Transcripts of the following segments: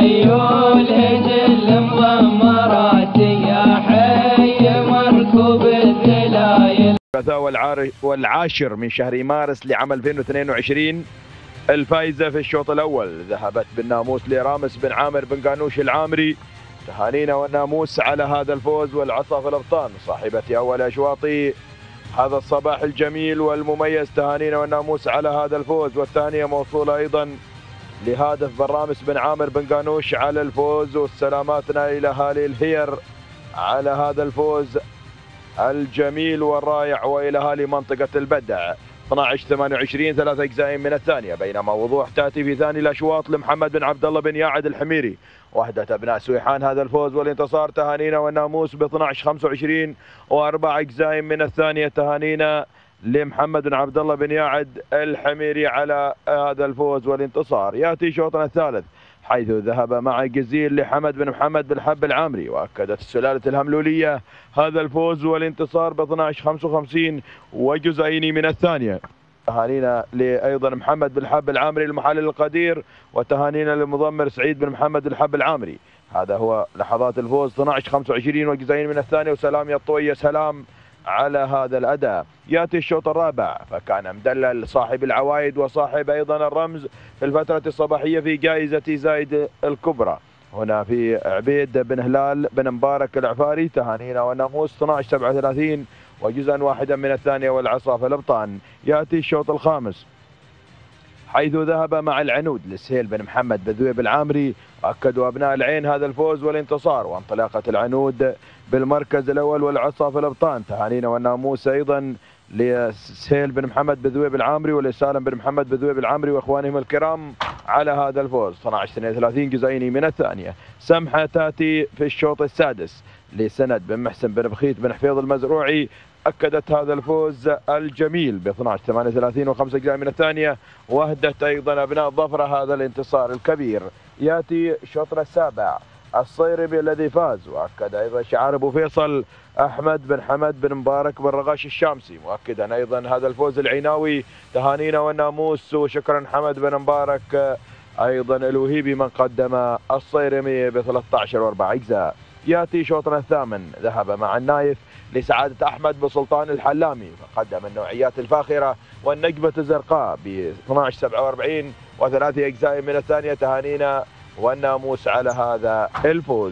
خيول هجل مضمرات يا حي مركوب الذلايل. والعاشر من شهر مارس لعام 2022 الفائزة في الشوط الأول ذهبت بالناموس لرامس بن عامر بن قانوش العامري. تهانينا والناموس على هذا الفوز والعصا في الأبطال صاحبة أول أشواط هذا الصباح الجميل والمميز. تهانينا والناموس على هذا الفوز، والثانية موصولة أيضا لهادف برامس بن عامر بن قانوش على الفوز، وسلاماتنا إلى أهالي الهير على هذا الفوز الجميل والرائع، وإلى أهالي منطقة البدع. 12-28 3 أجزاء من الثانية، بينما وضوح تأتي في ثاني الأشواط لمحمد بن عبد الله بن ياعد الحميري وحدة أبناء سويحان هذا الفوز والانتصار. تهانينا والناموس ب 12-25 و4 أجزاء من الثانية. تهانينا لمحمد بن عبد الله بن ياعد الحميري على هذا الفوز والانتصار. يأتي شوطنا الثالث حيث ذهب مع جزيل لحمد بن محمد بن حب العامري، وأكدت السلالة الهملولية هذا الفوز والانتصار ب 12-55 وجزئين من الثانية. تهانينا أيضا محمد بن حب العامري المحلل القدير، وتهانينا للمضمر سعيد بن محمد بن حب العامري. هذا هو لحظات الفوز 12-25 وجزئين من الثانية. وسلام يا الطوية سلام على هذا الأداء. يأتي الشوط الرابع، فكان مدلل صاحب العوايد وصاحب أيضا الرمز في الفترة الصباحية في جائزة زايد الكبرى هنا في عبيد بن هلال بن مبارك العفاري. تهانينا والناموس 12-37 وجزءا واحدا من الثانية والعصا في الأبطان. يأتي الشوط الخامس حيث ذهب مع العنود لسهيل بن محمد بذويب العامري، وأكدوا أبناء العين هذا الفوز والانتصار وانطلاقة العنود بالمركز الأول والعصا في الأبطان. تهانينا والناموس أيضا لسهيل بن محمد بذويب العامري ولسالم بن محمد بذويب العامري وإخوانهم الكرام على هذا الفوز 12-32 جزئين من الثانية. سمحة تأتي في الشوط السادس لسند بن محسن بن بخيت بن حفيظ المزروعي، أكدت هذا الفوز الجميل ب 12-38 و5 أجزاء من الثانية، وأهدت أيضا أبناء ظفرة هذا الانتصار الكبير. يأتي شوطنا السابع الصيربي الذي فاز، وأكد أيضا شعار أبو فيصل أحمد بن حمد بن مبارك بن رغاش الشامسي، مؤكدا أيضا هذا الفوز العيناوي. تهانينا والناموس وشكرا حمد بن مبارك أيضا الوهيبي من قدم الصيرمي ب 13 و4 أجزاء. يأتي شوطنا الثامن ذهب مع النايف لسعادة أحمد بن سلطان الحلامي، فقدم النوعيات الفاخرة والنجمة الزرقاء ب 12-47 و3 أجزاء من الثانية. تهانينا والناموس على هذا الفوز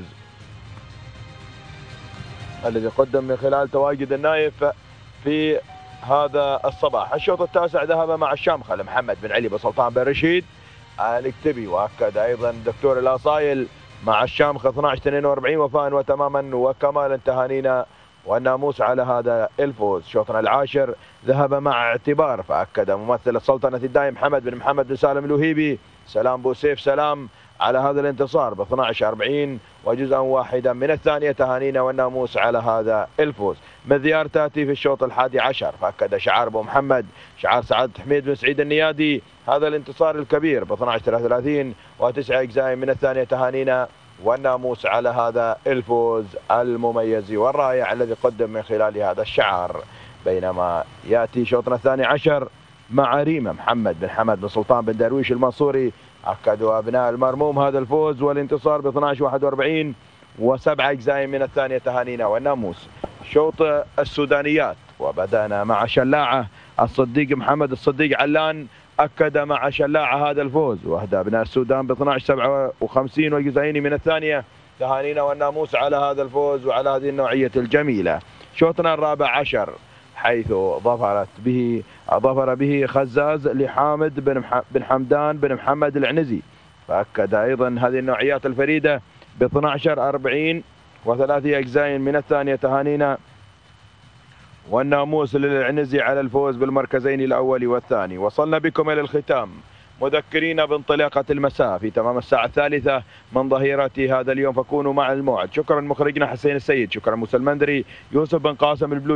الذي قدم من خلال تواجد النايف في هذا الصباح. الشوط التاسع ذهب مع الشامخة لمحمد بن علي بن سلطان بن رشيد الكتبي، وأكد أيضا دكتور الأصايل مع الشامخة 12-42 وفاء وتماما وكمالا. تهانينا والناموس على هذا الفوز. شوطنا العاشر ذهب مع اعتبار، فأكد ممثل السلطنة الدائم محمد بن محمد بن سالم الوهيبي سلام بوسيف سلام على هذا الانتصار ب 12-40 وجزءا واحدا من الثانية. تهانينا والناموس على هذا الفوز. مذيار تأتي في الشوط الحادي عشر، فأكد شعار أبو محمد شعار سعادة حميد بن سعيد النيادي هذا الانتصار الكبير ب 12-33 و9 أجزاء من الثانية. تهانينا والناموس على هذا الفوز المميز والرائع الذي قدم من خلال هذا الشعار. بينما يأتي شوطنا الثاني عشر مع ريمة محمد بن حمد بن سلطان بن درويش المنصوري، أكدوا أبناء المرموم هذا الفوز والانتصار ب 12-41 و7 أجزاء من الثانية. تهانينا والناموس. شوط السودانيات، وبدأنا مع شلاعة الصديق محمد الصديق علان، أكد مع شلاعة هذا الفوز وأهدى أبناء السودان ب 12-57 وجزئين من الثانية. تهانينا والناموس على هذا الفوز وعلى هذه النوعية الجميلة. شوطنا الرابع عشر حيث ظفر به خزاز لحامد بن حمدان بن محمد العنزي، فأكد أيضا هذه النوعيات الفريدة ب 12-40 و3 أجزاء من الثانية. تهانينا والناموس للعنزي على الفوز بالمركزين الأول والثاني. وصلنا بكم إلى الختام مذكرين بانطلاقة المساء في تمام الساعة الثالثة من ظهيرة هذا اليوم، فكونوا مع الموعد. شكرا مخرجنا حسين السيد، شكرا موسى المندري، يوسف بن قاسم البلو.